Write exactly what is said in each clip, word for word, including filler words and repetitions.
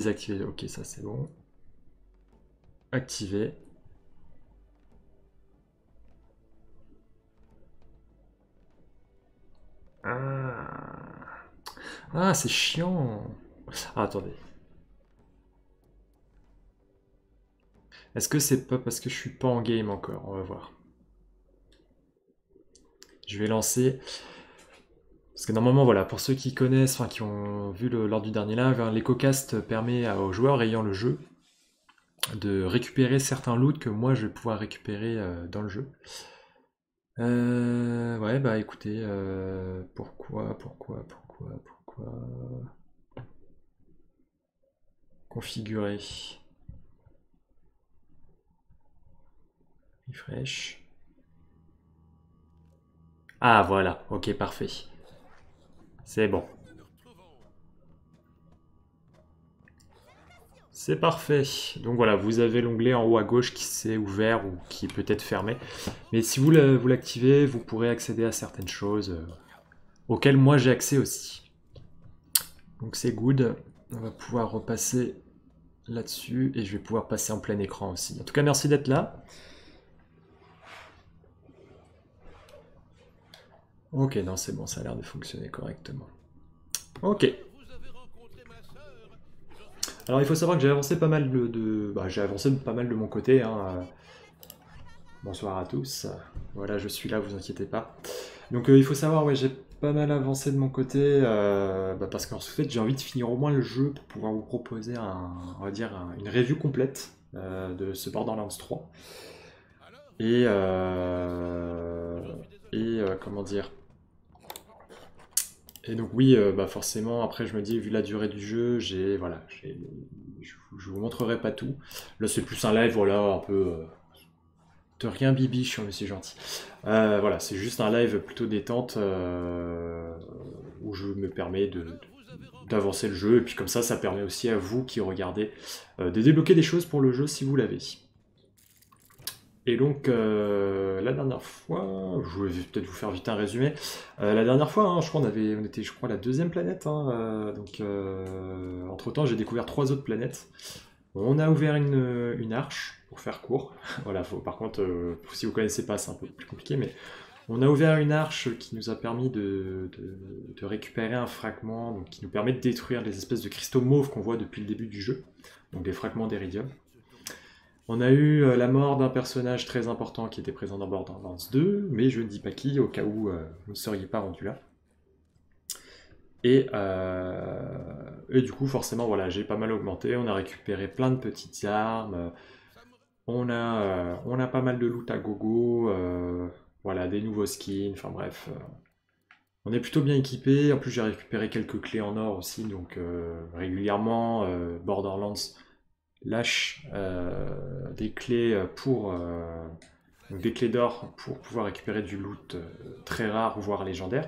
désactiver. Ok, ça c'est bon. Activer. Ah, ah c'est chiant. Ah, attendez. Est-ce que c'est pas parce que je suis pas en game encore? On va voir. Je vais lancer. Parce que normalement, voilà, pour ceux qui connaissent, enfin qui ont vu le, lors du dernier live, hein, l'EcoCast permet aux joueurs ayant le jeu de récupérer certains loots que moi je vais pouvoir récupérer euh, dans le jeu. Euh, ouais, bah écoutez, euh, pourquoi, pourquoi, pourquoi, pourquoi... Configurer. Refresh. Ah voilà, ok, parfait. C'est bon. C'est parfait. Donc voilà, vous avez l'onglet en haut à gauche qui s'est ouvert ou qui est peut-être fermé. Mais si vous l'activez, vous pourrez accéder à certaines choses euh, auxquelles moi j'ai accès aussi. Donc c'est good. On va pouvoir repasser là-dessus et je vais pouvoir passer en plein écran aussi. En tout cas, merci d'être là. Ok, non, c'est bon, ça a l'air de fonctionner correctement. Ok. Alors il faut savoir que j'ai avancé pas mal de... de... Bah, j'ai avancé pas mal de mon côté. Hein. Bonsoir à tous. Voilà, je suis là, vous inquiétez pas. Donc euh, il faut savoir, ouais, j'ai pas mal avancé de mon côté, euh, bah, parce qu'en fait j'ai envie de finir au moins le jeu pour pouvoir vous proposer un, on va dire un- une review complète euh, de ce Borderlands trois. Et, euh, et euh, comment dire, et donc oui, euh, bah forcément, après je me dis, vu la durée du jeu, j'ai, voilà, j'ai- je, je vous montrerai pas tout. Là c'est plus un live, voilà, un peu... euh, de rien Bibi, je suis monsieur gentil. Euh, voilà, c'est juste un live plutôt détente euh, où je me permets de, de- d'avancer le jeu et puis comme ça, ça permet aussi à vous qui regardez euh, de débloquer des choses pour le jeu si vous l'avez. Et donc euh, la dernière fois, je vais peut-être vous faire vite un résumé. Euh, la dernière fois, hein, je crois on avait, on était, je crois, la deuxième planète. Hein, euh, donc euh, entre temps, j'ai découvert trois autres planètes. On a ouvert une, une arche, pour faire court. Voilà, faut, par contre, euh, si vous connaissez pas, c'est un peu plus compliqué, mais on a ouvert une arche qui nous a permis de, de- de récupérer un fragment, donc qui nous permet de détruire les espèces de cristaux mauves qu'on voit depuis le début du jeu, donc des fragments d'Eridium. On a eu euh, la mort d'un personnage très important qui était présent dans Borderlands deux, mais je ne dis pas qui, au cas où euh, vous ne seriez pas rendu là. Et, euh, et du coup, forcément, voilà, j'ai pas mal augmenté. On a récupéré plein de petites armes. On a, euh, on a pas mal de loot à gogo. euh, voilà, des nouveaux skins. Enfin bref, euh, on est plutôt bien équipé. En plus, j'ai récupéré quelques clés en or aussi. Donc euh, régulièrement, euh, Borderlands lâche euh, des clés pour, euh, donc des clés d'or pour pouvoir récupérer du loot euh, très rare, voire légendaire.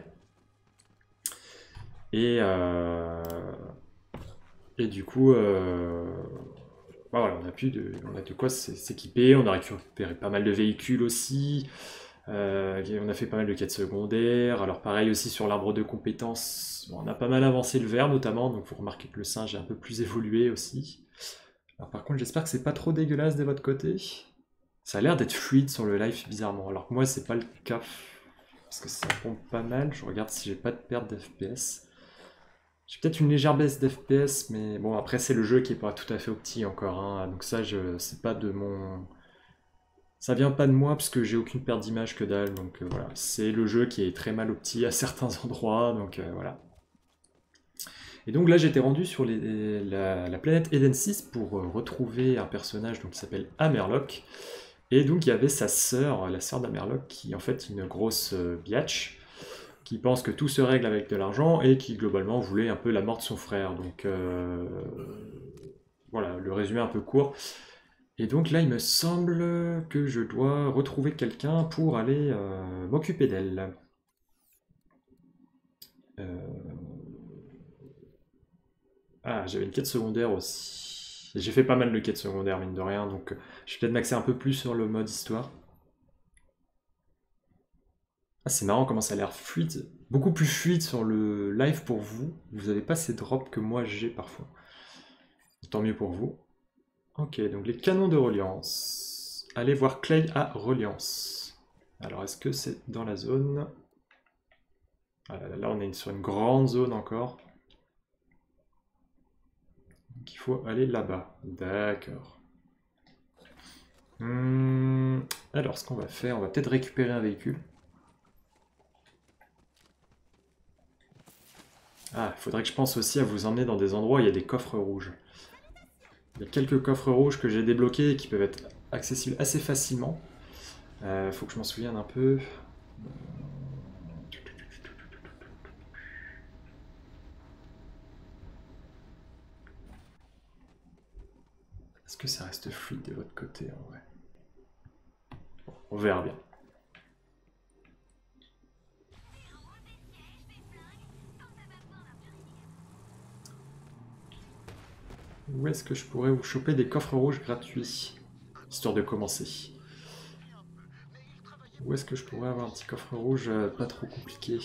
Et, euh, et du coup, euh, bah voilà, on a, pu de, on a de quoi s'équiper. On a récupéré pas mal de véhicules aussi. Euh, on a fait pas mal de quêtes secondaires. Alors pareil aussi sur l'arbre de compétences, bon, on a pas mal avancé le vert notamment. Donc vous remarquez que le singe est un peu plus évolué aussi. Alors par contre, j'espère que c'est pas trop dégueulasse de votre côté. Ça a l'air d'être fluide sur le live bizarrement. Alors que moi, c'est pas le cas. Parce que ça pompe pas mal. Je regarde si j'ai pas de perte d'F P S. J'ai peut-être une légère baisse d'F P S, mais bon, après, c'est le jeu qui est pas tout à fait opti encore. Hein. Donc ça, je... c'est pas de mon... Ça vient pas de moi, parce que j'ai aucune perte d'image que dalle. Donc euh, voilà, c'est le jeu qui est très mal opti à certains endroits. Donc euh, voilà. Et donc là, j'étais rendu sur les... la... la planète Eden six pour euh, retrouver un personnage donc, qui s'appelle Hammerlock. Et donc il y avait sa sœur, la sœur d'Amerlock, qui est en fait une grosse euh, biatch, qui pense que tout se règle avec de l'argent et qui globalement voulait un peu la mort de son frère. Donc euh, voilà, le résumé un peu court. Et donc là, il me semble que je dois retrouver quelqu'un pour aller euh, m'occuper d'elle. Euh, Ah, j'avais une quête secondaire aussi. Et j'ai fait pas mal de quêtes secondaires, mine de rien, donc euh, je vais peut-être m'axer un peu plus sur le mode histoire. Ah, c'est marrant comment ça a l'air fluide. Beaucoup plus fluide sur le live pour vous. Vous n'avez pas ces drops que moi j'ai parfois. tant mieux pour vous. Ok, donc les canons de reliance. Allez voir Clay à reliance. Alors, est-ce que c'est dans la zone? Ah là, là, là, on est sur une grande zone encore. Donc il faut aller là-bas. D'accord. Hum, alors, ce qu'on va faire, on va peut-être récupérer un véhicule. Ah, il faudrait que je pense aussi à vous emmener dans des endroits où il y a des coffres rouges. Il y a quelques coffres rouges que j'ai débloqués et qui peuvent être accessibles assez facilement. Il euh, faut que je m'en souvienne un peu. Est-ce que ça reste fluide de votre côté en vrai? Bon, on verra bien. Où est-ce que je pourrais vous choper des coffres rouges gratuits? Histoire de commencer. Où est-ce que je pourrais avoir un petit coffre rouge euh, pas trop compliqué?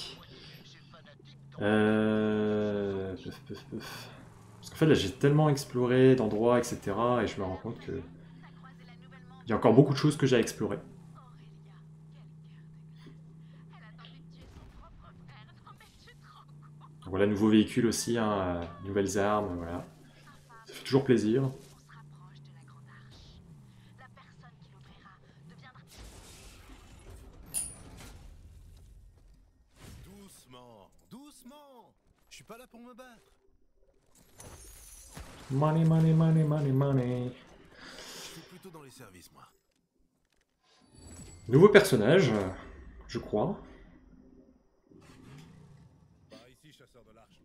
Euh... Peuf, peuf, peuf. Parce qu'en fait là j'ai tellement exploré d'endroits, et cetera. Et je me rends compte que il y a encore beaucoup de choses que j'ai à explorer. Donc voilà, nouveau véhicule aussi, hein, nouvelles armes, voilà. Ça fait toujours plaisir. Doucement, doucement. Je suis pas là pour me battre. Money, money, money, money, money. Je suis plutôt dans les services, moi. Nouveau personnage, je crois. Par ici, chasseur de l'arche.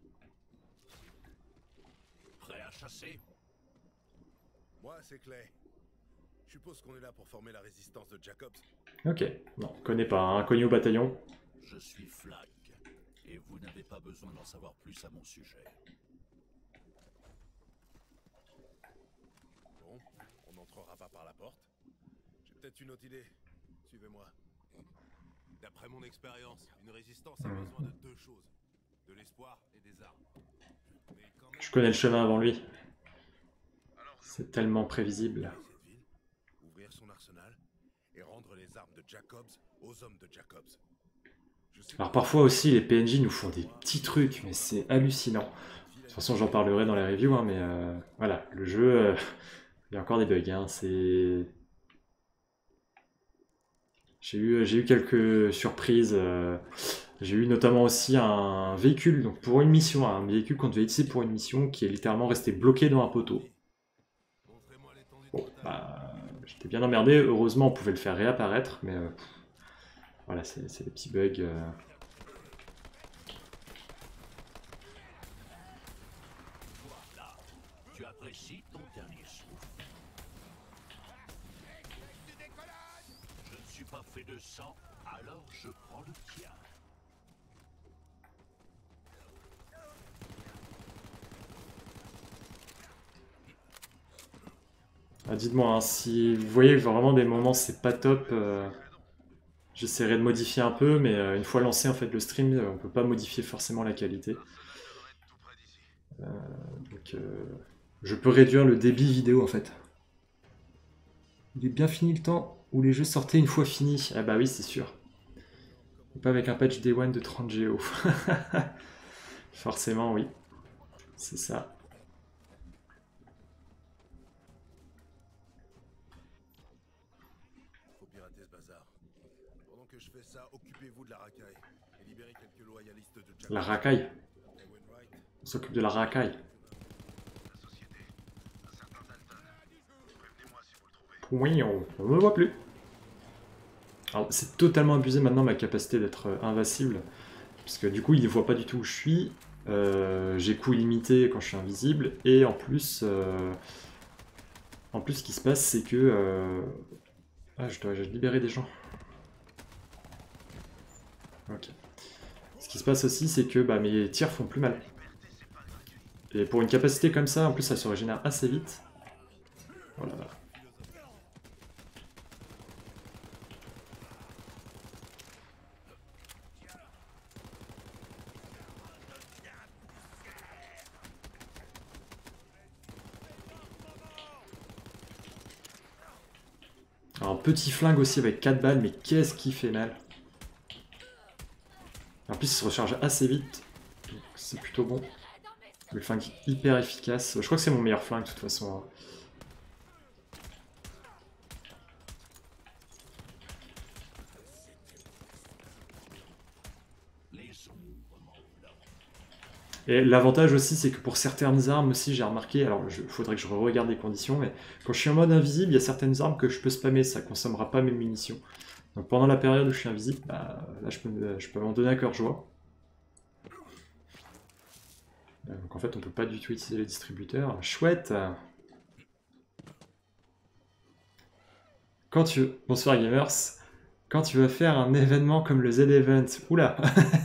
Prêt à chasser? Moi, c'est Clay. Je suppose qu'on est là pour former la résistance de Jacobs. Ok, non, connais pas, hein, inconnu au bataillon. Je suis Flag, et vous n'avez pas besoin d'en savoir plus à mon sujet. Bon, on n'entrera pas par la porte. J'ai peut-être une autre idée. Suivez-moi. D'après mon expérience, une résistance a besoin de deux choses. De l'espoir et des armes. Mais quand même... Je connais le chemin avant lui. C'est tellement prévisible. Cette ville, ouvrir son arsenal et rendre les armes de Jacobs aux hommes de Jacobs. Alors parfois aussi les P N J nous font des petits trucs, mais c'est hallucinant. De toute façon j'en parlerai dans les reviews, hein, mais euh, voilà, le jeu, euh, il y a encore des bugs. Hein, c'est... J'ai eu, j'ai eu quelques surprises. Euh, j'ai eu notamment aussi un véhicule, donc pour une mission, un véhicule qu'on devait utiliser pour une mission qui est littéralement resté bloqué dans un poteau. Bon, bah, j'étais bien emmerdé. Heureusement, on pouvait le faire réapparaître, mais euh, pff, voilà, c'est des petits bugs. Euh... Voilà, tu apprécies ton dernier souffle. Je ne suis pas fait de sang, alors je prends le tien. Ah, dites-moi, hein, si vous voyez vraiment des moments c'est pas top, euh, j'essaierai de modifier un peu, mais euh, une fois lancé en fait le stream, euh, on peut pas modifier forcément la qualité. Euh, donc, euh, je peux réduire le débit vidéo en fait. Il est bien fini le temps où les jeux sortaient une fois finis. Ah bah oui, c'est sûr. Et pas avec un patch Day One de trente Go. Forcément, oui. C'est ça. Faut pirater ce bazar. Pendant que je fais ça, occupez-vous de la racaille et libérez quelques loyalistes de Jacobs. La racaille. Ewen Wright, On s'occupe de la racaille. Oui, on ne me voit plus. Alors, c'est totalement abusé maintenant ma capacité d'être euh, invincible. Parce que du coup, il ne voit pas du tout où je suis. Euh, J'ai coup illimité quand je suis invisible. Et en plus, euh, en plus, ce qui se passe, c'est que... Euh... Ah, je dois libérer des gens. Ok. Ce qui se passe aussi, c'est que bah, mes tirs font plus mal. Et pour une capacité comme ça, en plus, ça se régénère assez vite. Voilà. Un petit flingue aussi avec quatre balles, mais qu'est-ce qui fait mal. En plus, il se recharge assez vite, donc c'est plutôt bon. Le flingue hyper efficace. Je crois que c'est mon meilleur flingue de toute façon. Hein. Et l'avantage aussi, c'est que pour certaines armes aussi, j'ai remarqué, alors il faudrait que je regarde les conditions, mais quand je suis en mode invisible, il y a certaines armes que je peux spammer, ça consommera pas mes munitions. Donc pendant la période où je suis invisible, bah, là je peux, je peux m'en donner à cœur joie. Donc en fait, on peut pas du tout utiliser les distributeurs. Chouette. Quand tu... Bonsoir gamers. Quand tu veux faire un événement comme le Z-Event... Oula.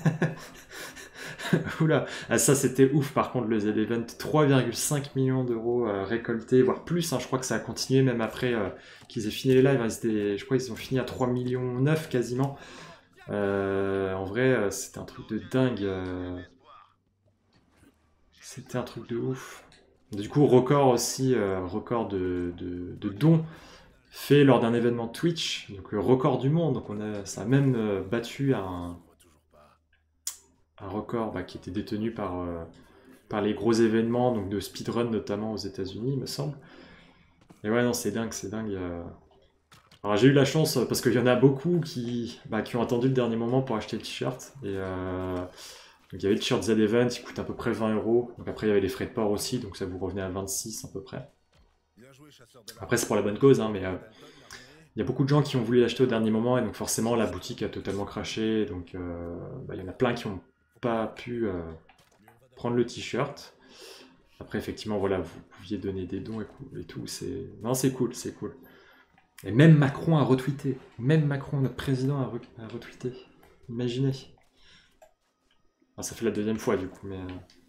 Oula. Ah, ça c'était ouf par contre le Z-Event. trois virgule cinq millions d'euros euh, récoltés, voire plus. Hein. Je crois que ça a continué même après euh, qu'ils aient fini les lives. Hein. Étaient... Je crois qu'ils ont fini à trois virgule neuf millions quasiment. Euh, en vrai, euh, c'était un truc de dingue. Euh... C'était un truc de ouf. Du coup, record aussi, euh, record de, de, de dons fait lors d'un événement Twitch, donc le record du monde. Donc on a, ça a même euh, battu un, un record bah, qui était détenu par, euh, par les gros événements, donc de speedrun notamment aux États-Unis, il me semble. Et ouais, non, c'est dingue, c'est dingue. Euh... Alors j'ai eu la chance parce qu'il y en a beaucoup qui, bah, qui ont attendu le dernier moment pour acheter le t-shirt. Et euh... donc il y avait le t-shirt Z-Event, il coûte à peu près vingt euros. Donc après il y avait les frais de port aussi, donc ça vous revenait à vingt-six à peu près. Après c'est pour la bonne cause, hein, mais euh, il y a beaucoup de gens qui ont voulu l'acheter au dernier moment et donc forcément la boutique a totalement craché. Donc euh, bah, il y en a plein qui n'ont pas pu euh, prendre le t-shirt. Après effectivement voilà, vous pouviez donner des dons et tout. C'est... Non c'est cool, c'est cool. Et même Macron a retweeté. Même Macron, notre président, a, re a retweeté. Imaginez. Ah, ça fait la deuxième fois du coup, mais...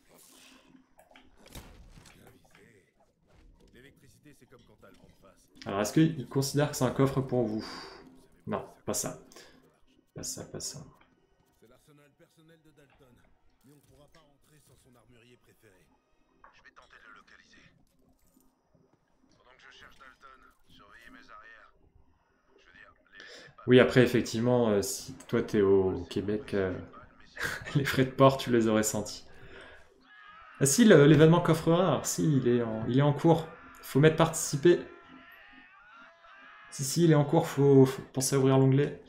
Alors, est-ce qu'il considère que c'est un coffre pour vous? Non, pas ça. Pas ça, pas ça. C'est l'arsenal personnel de Dalton, mais on pourra pas rentrer sans son armurier préféré. Je vais tenter de le localiser. Pendant que je cherche Dalton, surveillez mes arrières. Je veux dire, les laissez pas... Oui, après, effectivement, euh, si toi t'es au Québec, euh, les frais de port, tu les aurais sentis. Ah si, l'événement coffre rare, si, il est en, il est en cours. Faut mettre participer. Si, si, il est en cours, faut, faut penser à ouvrir l'onglet.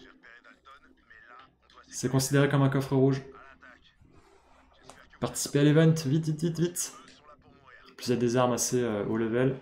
C'est considéré comme un coffre rouge. Participer à l'event, vite, vite, vite, vite. En plus, il y a des armes assez euh, haut level.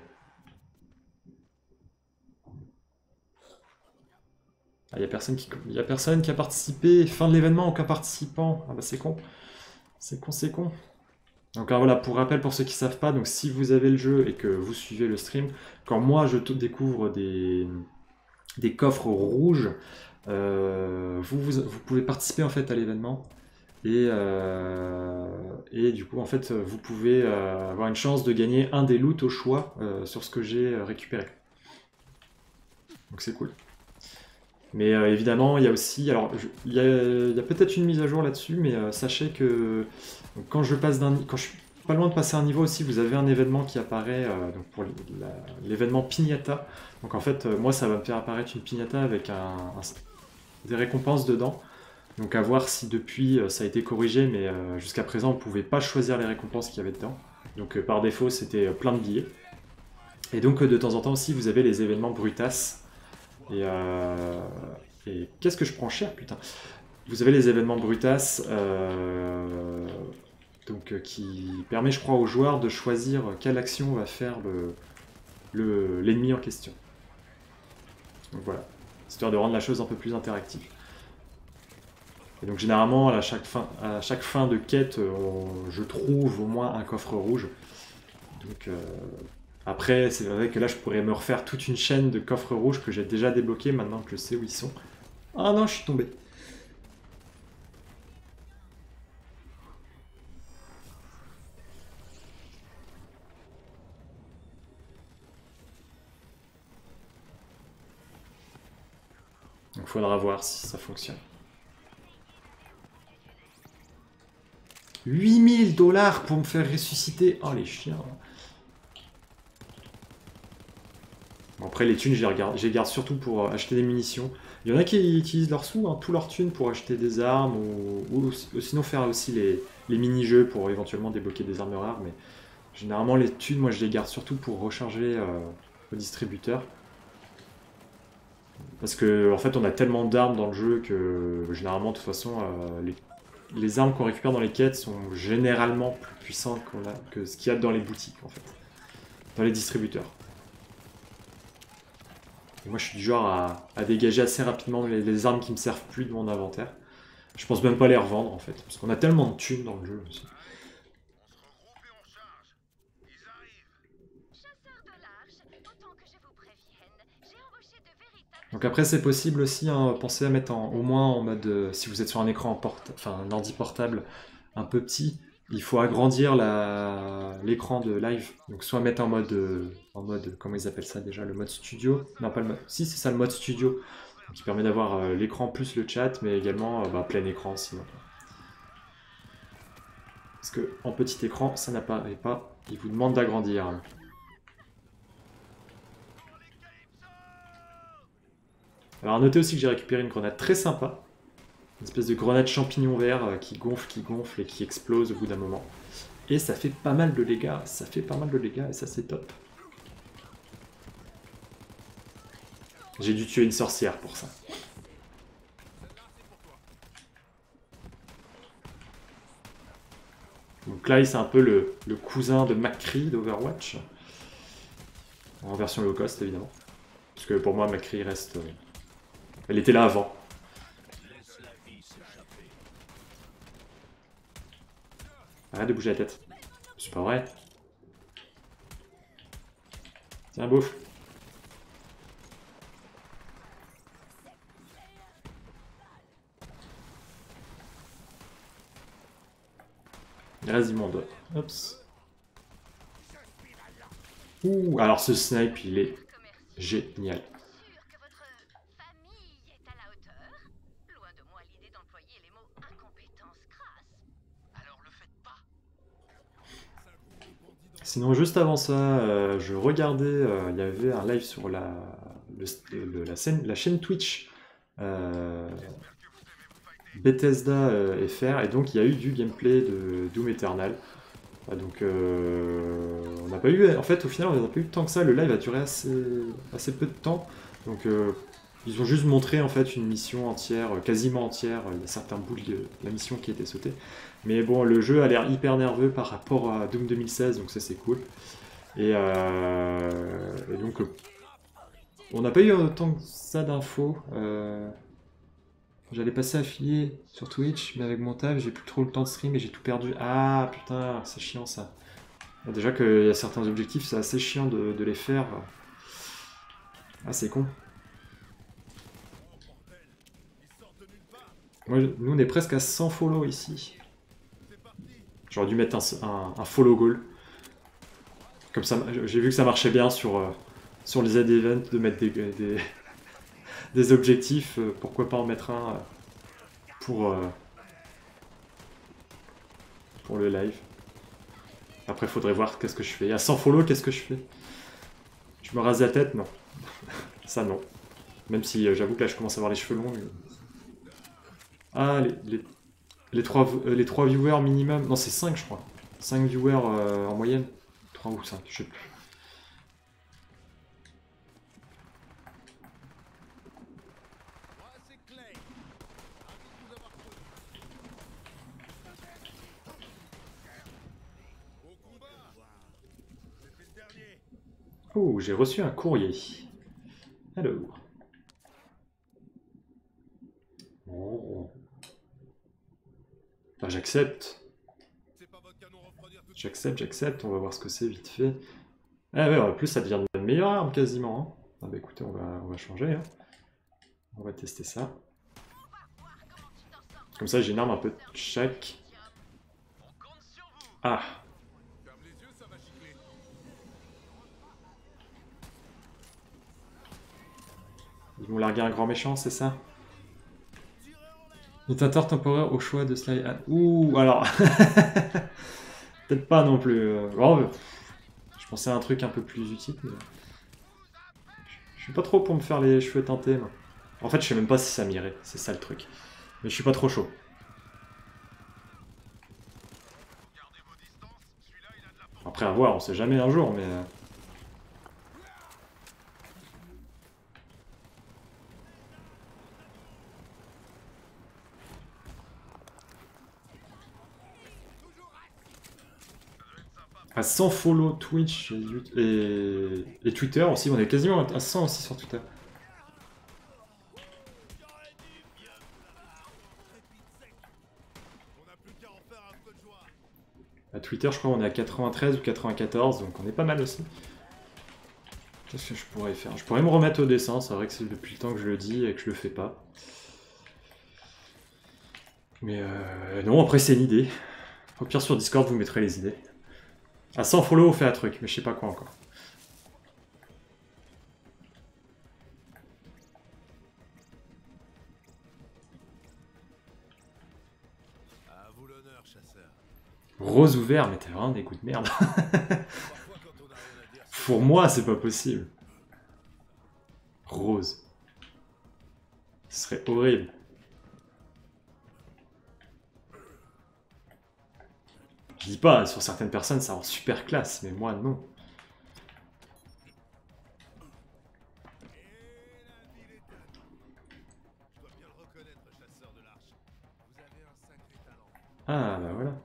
Ah, il n'y a personne qui, il y a personne qui a participé. Fin de l'événement, aucun participant. Ah bah c'est con. C'est con, c'est con. Donc alors, voilà, pour rappel, pour ceux qui ne savent pas, donc si vous avez le jeu et que vous suivez le stream, quand moi je découvre des, des coffres rouges, euh, vous, vous, vous pouvez participer en fait à l'événement. Et, euh, et du coup, en fait, vous pouvez euh, avoir une chance de gagner un des loots au choix euh, sur ce que j'ai récupéré. Donc c'est cool. Mais euh, évidemment, il y a aussi... Alors, je, il y a, a peut-être une mise à jour là-dessus, mais euh, sachez que donc, quand je passe d'un... Quand je suis pas loin de passer un niveau aussi, vous avez un événement qui apparaît euh, donc pour l'événement Pignata. Donc en fait, euh, moi, ça va me faire apparaître une Pignata avec un, un, des récompenses dedans. Donc à voir si depuis ça a été corrigé, mais euh, jusqu'à présent on ne pouvait pas choisir les récompenses qu'il y avait dedans. Donc euh, par défaut c'était plein de billets. Et donc euh, de temps en temps aussi vous avez les événements Brutas. Et, euh, et qu'est-ce que je prends cher, putain. Vous avez les événements Brutas, euh, donc euh, qui permet je crois aux joueurs de choisir quelle action va faire le, le, l'ennemi en question. Donc voilà, histoire de rendre la chose un peu plus interactive. Et donc généralement, à chaque fin, à chaque fin de quête, on, je trouve au moins un coffre rouge. Donc euh, après, c'est vrai que là, je pourrais me refaire toute une chaîne de coffres rouges que j'ai déjà débloqués maintenant que je sais où ils sont. Ah non, je suis tombé. Donc il faudra voir si ça fonctionne. huit mille dollars pour me faire ressusciter. Oh les chiens. Bon, après, les thunes, je les, regarde, je les garde surtout pour euh, acheter des munitions. Il y en a qui utilisent leurs sous, hein, tous leurs thunes pour acheter des armes, ou, ou, ou sinon faire aussi les, les mini-jeux pour éventuellement débloquer des armes rares. Mais généralement, les thunes, moi, je les garde surtout pour recharger euh, au distributeur. Parce que en fait, on a tellement d'armes dans le jeu que généralement, de toute façon, euh, les, les armes qu'on récupère dans les quêtes sont généralement plus puissantes qu'on a, que ce qu'il y a dans les boutiques, en fait, dans les distributeurs. Et moi, je suis du genre à, à dégager assez rapidement les, les armes qui me servent plus de mon inventaire. Je pense même pas les revendre, en fait, parce qu'on a tellement de thunes dans le jeu aussi. Donc après c'est possible aussi, hein, pensez à mettre en, au moins en mode, euh, si vous êtes sur un écran, porta enfin un ordi portable un peu petit, il faut agrandir l'écran de live. Donc soit mettre en mode, euh, en mode, comment ils appellent ça déjà, le mode studio. Non pas le mode, si c'est ça le mode studio, qui permet d'avoir euh, l'écran plus le chat, mais également euh, bah, plein écran sinon. Parce que en petit écran ça n'apparaît pas, il vous demande d'agrandir. Alors à noter aussi que j'ai récupéré une grenade très sympa, une espèce de grenade champignon vert euh, qui gonfle, qui gonfle et qui explose au bout d'un moment. Et ça fait pas mal de dégâts, ça fait pas mal de dégâts et ça c'est top. J'ai dû tuer une sorcière pour ça. Donc Clyde c'est un peu le, le cousin de McCree d'Overwatch. En version low cost évidemment. Parce que pour moi McCree reste... Euh... Elle était là avant. Arrête de bouger la tête. C'est pas vrai. Tiens, bouffe. Il reste du monde. Oups. Ouh, alors ce snipe, il est génial. Sinon, juste avant ça, euh, je regardais, euh, il y avait un live sur la, le, le, la, scène, la chaîne Twitch euh, Bethesda euh, F R, et donc il y a eu du gameplay de Doom Eternal. Ah, donc, euh, on n'a pas eu, en fait, au final, on n'a pas eu tant que ça. Le live a duré assez, assez peu de temps. Donc, euh, ils ont juste montré en fait une mission entière, quasiment entière. Il y a certains bouts de la mission qui étaient sautés. Mais bon, le jeu a l'air hyper nerveux par rapport à Doom deux mille seize, donc ça c'est cool. Et, euh, et donc, euh, on n'a pas eu autant que ça d'infos. Euh, J'allais passer affilié sur Twitch, mais avec mon taf, j'ai plus trop le temps de stream et j'ai tout perdu. Ah putain, c'est chiant ça. Déjà qu'il y a certains objectifs, c'est assez chiant de, de les faire. Ah, c'est con. Moi, nous, on est presque à cent follow ici. J'aurais dû mettre un, un, un follow goal. Comme ça, j'ai vu que ça marchait bien sur, euh, sur les ad-events de mettre des, des, des objectifs. Euh, pourquoi pas en mettre un euh, pour, euh, pour le live. Après, il faudrait voir qu'est-ce que je fais. À cent follow, qu'est-ce que je fais? Je me rase la tête? Non. Ça, non. Même si euh, j'avoue que là, je commence à avoir les cheveux longs. Mais... Ah, les, les, les, trois, euh, les trois viewers minimum. Non, c'est cinq, je crois. cinq viewers euh, en moyenne. trois ou cinq, je sais plus. Oh, j'ai reçu un courrier. Hello. Oh. Enfin, j'accepte. J'accepte, j'accepte. On va voir ce que c'est vite fait. Ah ouais, en plus ça devient une meilleure arme quasiment. Hein. Ah bah écoutez, on va, on va changer. Hein. On va tester ça. Comme ça, j'ai une arme un peu de chaque. Ah. Ils vont larguer un grand méchant, c'est ça? Détecteur temporaire au choix de slide. Ah, ouh, alors. Peut-être pas non plus. Oh, je pensais à un truc un peu plus utile. Mais... suis pas trop pour me faire les cheveux teintés, moi. En fait, je sais même pas si ça m'irait, c'est ça le truc. Mais je suis pas trop chaud. Après, à voir, on sait jamais un jour, mais... À cent follow Twitch et, et, et Twitter aussi, on est quasiment à cent aussi sur Twitter. À Twitter, je crois qu'on est à quatre-vingt-treize ou quatre-vingt-quatorze, donc on est pas mal aussi. Qu'est-ce que je pourrais faire? Je pourrais me remettre au dessin, c'est vrai que c'est depuis le temps que je le dis et que je le fais pas. Mais euh, non, après c'est une idée. Au pire sur Discord, vous mettrez les idées. À cent follow, on fait un truc, mais je sais pas quoi encore. À vous l'honneur, chasseur. Rose ouvert, mais t'es vraiment des coups de merde. Pour moi, c'est pas possible. Rose. Ce serait horrible. Je dis pas, sur certaines personnes, ça rend super classe, mais moi, non. Ah, bah voilà.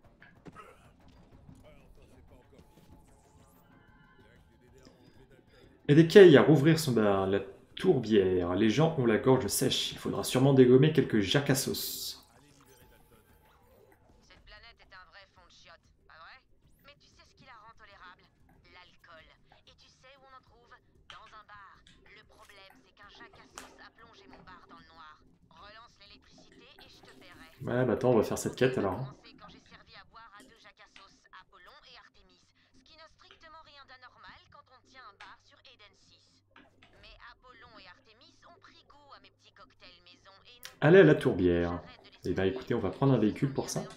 Et des cailles à rouvrir son bar, la tourbière. Les gens ont la gorge sèche. Il faudra sûrement dégommer quelques jacassos. Cette planète est un vrai fond de chiottes, pas vrai? Mais tu sais ce qui la rend tolérable? L'alcool. Et tu sais où on en trouve? Dans un bar. Le problème, c'est qu'un jacassos a plongé mon bar dans le noir. Relance l'électricité et je te paierai. Ouais, bah attends, on va faire cette quête alors. hein. Quand j'ai servi à boire à deux jacassos, Apollon et Artémis, ce qui n'a strictement rien d'anormal quand on tient un bar sur Eden six. Mais Apollon et Artémis ont pris goût à mes petits cocktails maison et nous... Allez à la tourbière. Et bah écoutez, on va prendre un véhicule pour ça.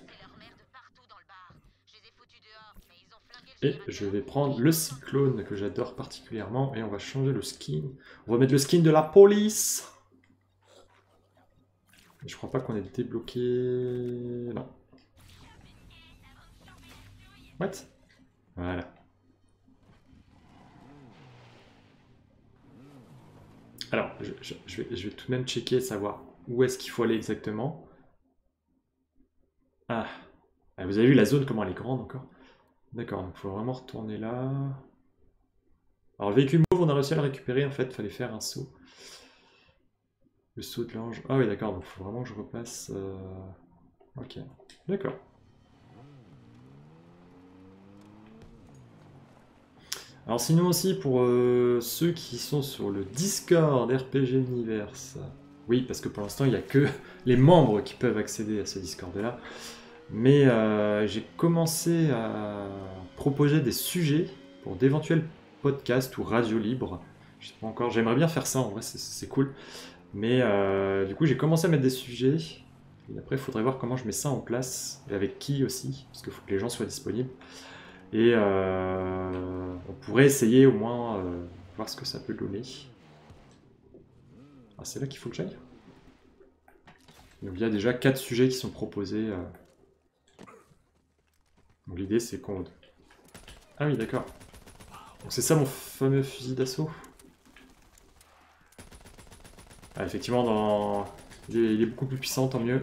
Et je vais prendre le cyclone que j'adore particulièrement et on va changer le skin. On va mettre le skin de la police. Je crois pas qu'on ait débloqué... Non. What? Voilà. Alors, je, je, je, vais, je vais tout de même checker, savoir où est-ce qu'il faut aller exactement. Ah. Ah, vous avez vu la zone, comment elle est grande encore? D'accord, donc il faut vraiment retourner là. Alors, le véhicule mauve, on a réussi à le récupérer, en fait, il fallait faire un saut. Le saut de l'ange. Ah oui, d'accord, donc il faut vraiment que je repasse... Euh... Ok, d'accord. Alors sinon aussi, pour euh, ceux qui sont sur le Discord R P G Universe, oui, parce que pour l'instant, il n'y a que les membres qui peuvent accéder à ce Discord-là, mais euh, j'ai commencé à proposer des sujets pour d'éventuels podcasts ou radios libres. Je sais pas encore, j'aimerais bien faire ça, en vrai, c'est cool. Mais euh, du coup, j'ai commencé à mettre des sujets, et après, il faudrait voir comment je mets ça en place, et avec qui aussi, parce qu'il faut que les gens soient disponibles. Et euh, on pourrait essayer au moins euh, voir ce que ça peut donner. Ah, c'est là qu'il faut que j'aille. Donc il y a déjà quatre sujets qui sont proposés. Euh. Donc l'idée c'est qu'on... Ah oui, d'accord. Donc c'est ça mon fameux fusil d'assaut. Ah, effectivement, dans... il, est, il est beaucoup plus puissant, tant mieux.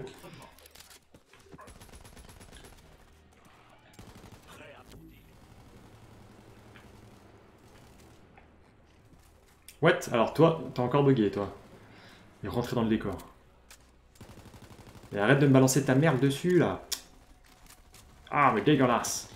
What? Alors toi, t'as encore bugué, toi. Et rentré dans le décor. Et arrête de me balancer ta merde dessus, là. Ah, mais dégueulasse.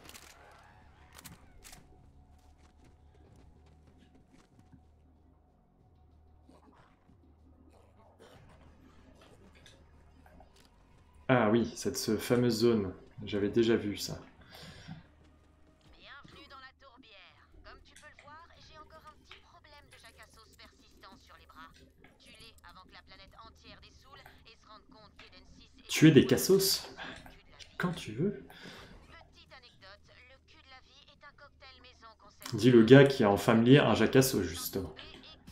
Ah oui, cette ce fameuse zone. J'avais déjà vu ça. Bienvenue dans la tourbière. Comme tu peux le voir, j'ai encore un petit problème de jacassos persistant sur les bras. Tue-les avant que la planète entière dessoule et se rende compte qu'Eden six est... Tuer des cassos? Quand tu veux. Petite anecdote, le cul de la vie est un cocktail maison qu'on sert... Dit le gars qui a en familier un jacasso, justement. Et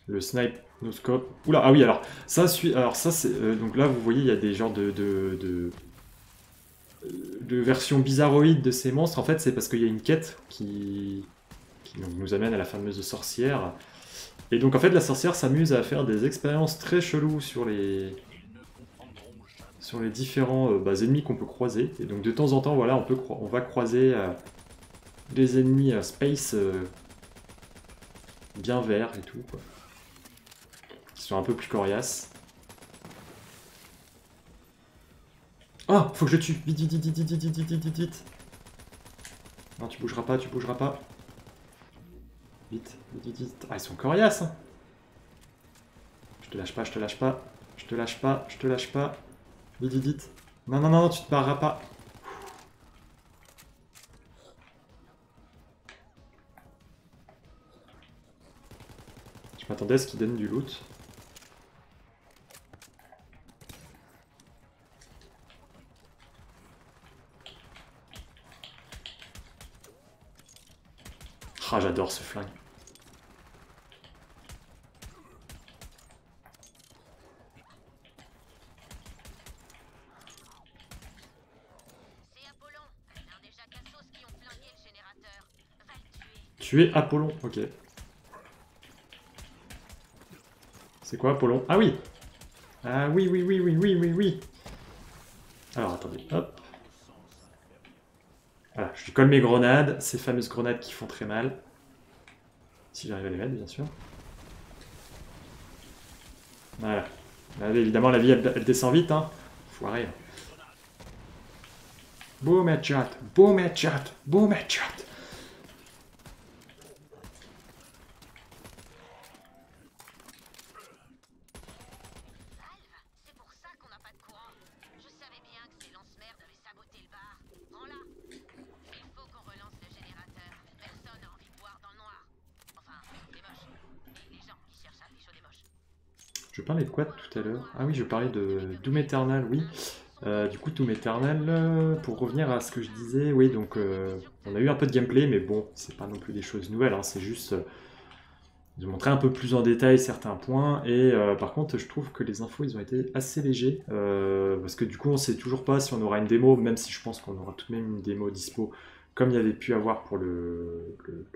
Le snipe, no scope. Oula, ah oui, alors, ça, suit, alors ça c'est... Euh, donc là, vous voyez, il y a des genres de... de, de de versions bizarroïdes de ces monstres. En fait, c'est parce qu'il y a une quête qui, qui donc, nous amène à la fameuse sorcière. Et donc, en fait, la sorcière s'amuse à faire des expériences très cheloues sur les, sur les différents euh, bah, ennemis qu'on peut croiser. Et donc, de temps en temps, voilà, on, peut on va croiser euh, des ennemis euh, space euh, bien verts et tout, quoi. Qui sont un peu plus coriaces. Ah, faut que je le tue. Vite, vite, vite, vite, vite, vite, vite, vite, vite. Non, tu bougeras pas, tu bougeras pas. Vite, vite, vite, vite. Ah, ils sont coriaces, hein. Je te lâche pas, je te lâche pas. Je te lâche pas, je te lâche pas. Vite, vite, vite. Non, non, non, non, tu te barreras pas. Je m'attendais à ce qu'ils donnent du loot. Ah, j'adore ce flingue. C'est Apollon, l'un des jacassos qui ont flingué le générateur. Va le tuer. Tuer Apollon, ok. C'est quoi Apollon? Ah oui. Ah oui, oui, oui, oui, oui, oui, oui. Alors, attendez, hop. Voilà, je lui colle mes grenades, ces fameuses grenades qui font très mal. Si j'arrive à les mettre, bien sûr. Voilà. Là, évidemment, la vie, elle, elle descend vite, hein. Foiré. Boom headshot, boom headshot, boom headshot. Valve, c'est pour ça qu'on n'a pas de courant. Je savais bien que ces lance-merdes avaient saboté le bar. Prends-la. Il faut qu'on relance le générateur. Personne n'a envie de boire dans le noir. Enfin, les moches. Et les gens qui cherchent à pécho des moches. Je parlais de quoi tout à l'heure? Ah oui, je parlais de Doom Eternal, oui. Euh, du coup, Doom Eternal, euh, pour revenir à ce que je disais, oui, donc euh, on a eu un peu de gameplay, mais bon, c'est pas non plus des choses nouvelles, hein, c'est juste euh, de montrer un peu plus en détail certains points, et euh, par contre, je trouve que les infos, ils ont été assez légers, euh, parce que du coup, on sait toujours pas si on aura une démo, même si je pense qu'on aura tout de même une démo dispo, comme il y avait pu avoir pour le, le,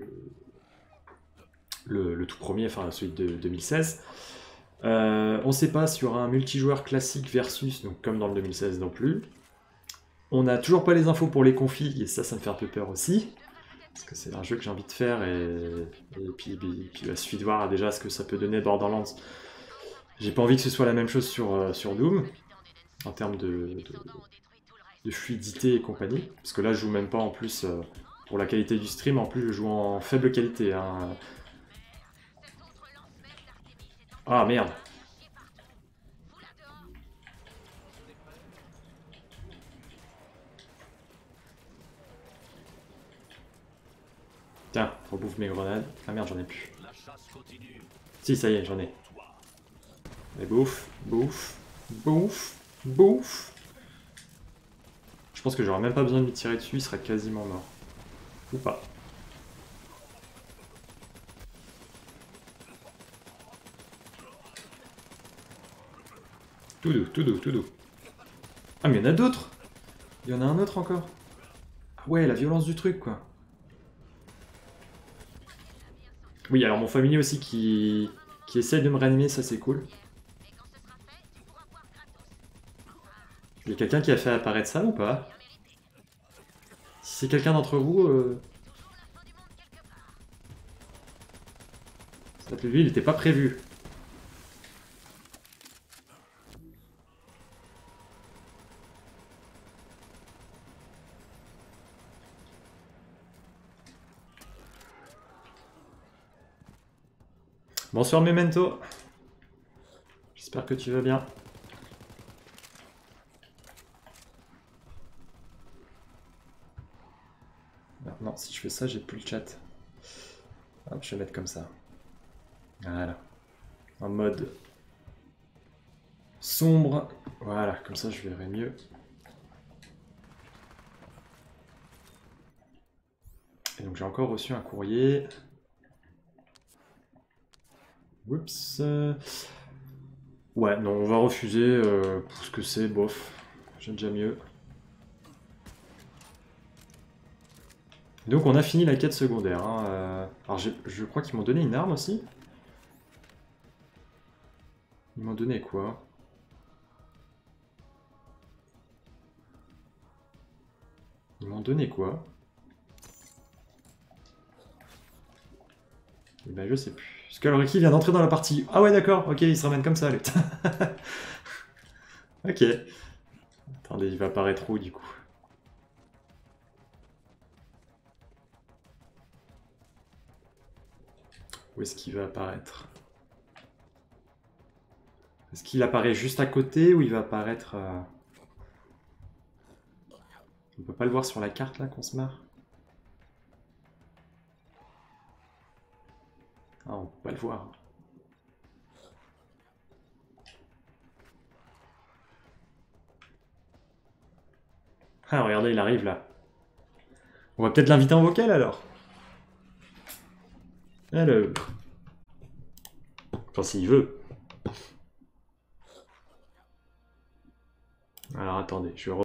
le, le tout premier, enfin celui de deux mille seize. Euh, on ne sait pas s'il y aura un multijoueur classique versus, donc comme dans le deux mille seize non plus. On n'a toujours pas les infos pour les configs, et ça, ça me fait un peu peur aussi. Parce que c'est un jeu que j'ai envie de faire, et, et puis, puis, puis il suffit de voir déjà ce que ça peut donner Borderlands. J'ai pas envie que ce soit la même chose sur, euh, sur Doom, en termes de, de, de fluidité et compagnie. Parce que là, je joue même pas en plus, euh, pour la qualité du stream, en plus je joue en faible qualité. Hein. Ah merde. Tiens, rebouffe mes grenades. Ah merde, j'en ai plus. Si, ça y est, j'en ai. Et bouffe, bouffe, bouffe, bouffe. Je pense que j'aurais même pas besoin de lui tirer dessus, il sera quasiment mort. Ou pas. Tout doux, tout doux, tout doux. Ah mais il y en a d'autres. Il y en a un autre encore. Ah ouais, la violence du truc, quoi. Oui, alors mon familier aussi qui, qui essaye de me réanimer, ça c'est cool. Il y a quelqu'un qui a fait apparaître ça ou pas? Si c'est quelqu'un d'entre vous... Euh... Ça lui, il n'était pas prévu. Bonsoir Memento. J'espère que tu vas bien. Non, non, si je fais ça, j'ai plus le chat. Hop, je vais mettre comme ça. Voilà. En mode sombre. Voilà, comme ça je verrai mieux. Et donc j'ai encore reçu un courrier. Oups. euh, Ouais, non, on va refuser euh, pour ce que c'est, bof. J'ai déjà mieux. Donc on a fini la quête secondaire. Hein. euh, Alors j'ai- je crois qu'ils m'ont donné une arme aussi. Ils m'ont donné quoi? Ils m'ont donné quoi? Eh ben je sais plus. Skullricky vient d'entrer dans la partie. Ah ouais d'accord, ok, il se ramène comme ça, lui. Ok. Attendez, il va apparaître où du coup? Où est-ce qu'il va apparaître? Est-ce qu'il apparaît juste à côté ou il va apparaître... euh, On peut pas le voir sur la carte là qu'on se marre? Ah, on peut pas le voir. Ah, regardez, il arrive là. On va peut-être l'inviter en vocal alors. Alors. Enfin, s'il veut. Alors attendez, je vais